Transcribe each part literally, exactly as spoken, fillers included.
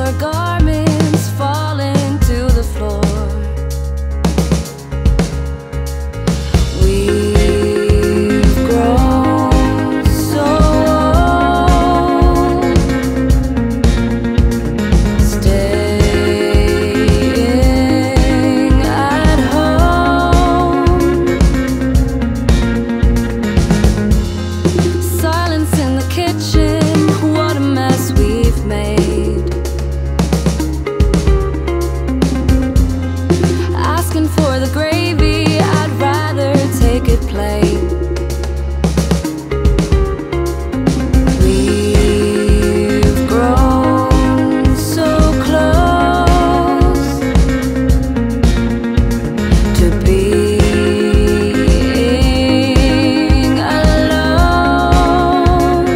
your garments falling to the floor. We've grown so old, staying at home. Silence in the kitchen, what a mess we've made. Asking for the gravy, I'd rather take it plain. We've grown so close to being alone.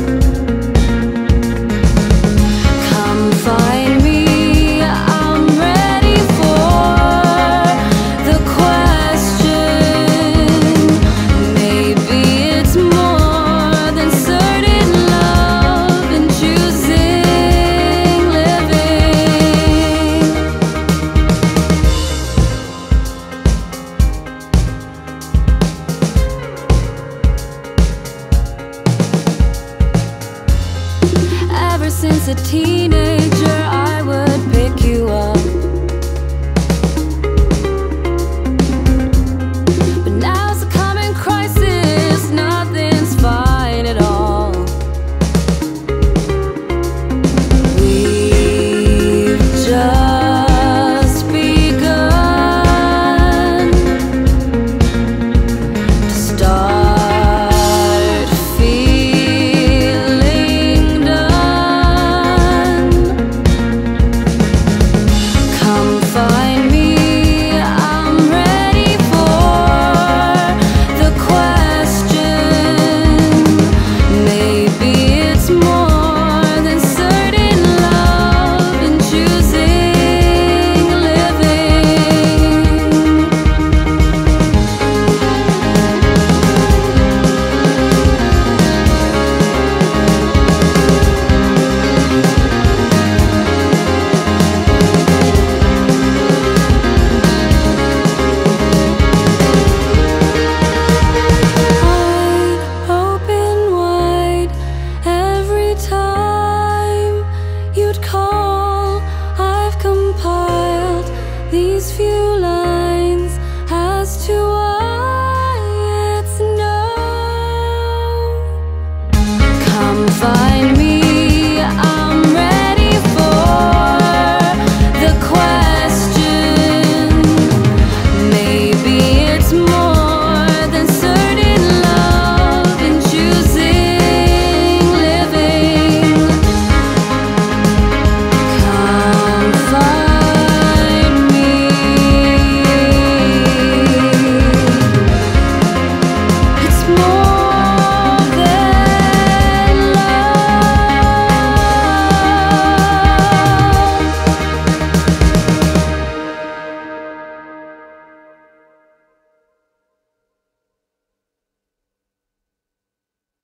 Come find me, I'm ready for the question. Maybe it's more than certain love and choosing living. Ever since a teenage